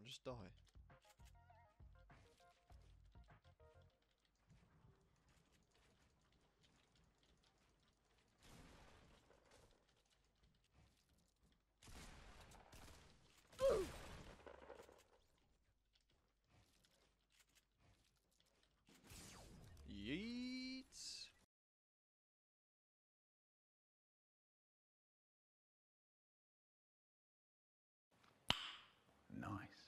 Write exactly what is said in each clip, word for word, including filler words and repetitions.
on, just die. Yeet. Nice.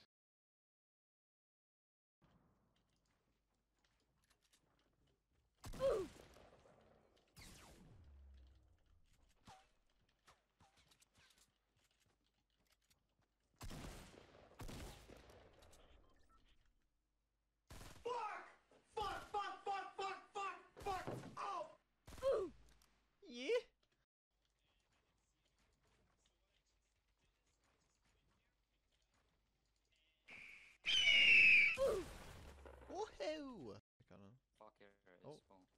Yeah. Woohoo! Cannon. Fuck it, it's Oh. full.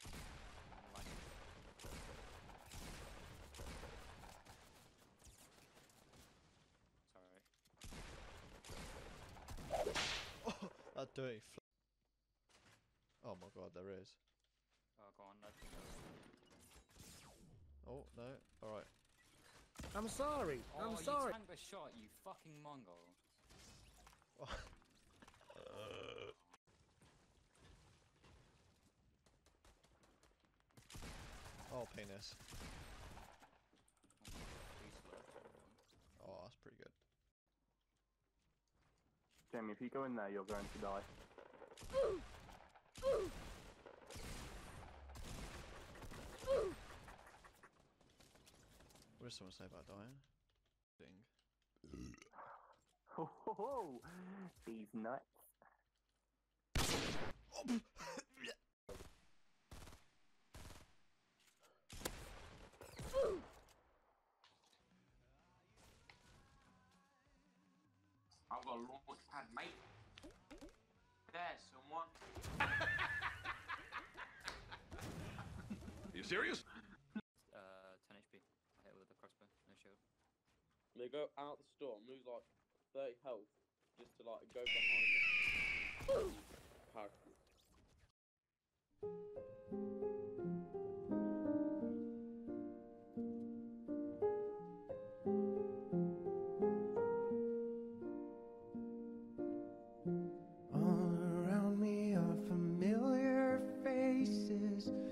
Sorry. Oh, that dirty fl- Oh my god, there is. Oh, go on, let's go. Oh, no. Alright. I'm sorry. Oh, I'm you sorry. tanked the shot, you fucking Mongol. Oh, penis. Oh, that's pretty good. Jamie, if you go in there, you're going to die. What does someone say about dying? Ding. Ho ho ho! These nuts. I've got a launch pad, mate. There, someone. You serious? Uh, ten H P. I hit it with a crossbow, no shield. They go out the storm, lose like thirty health, just to like go behind them. Parachute. All around me are familiar faces.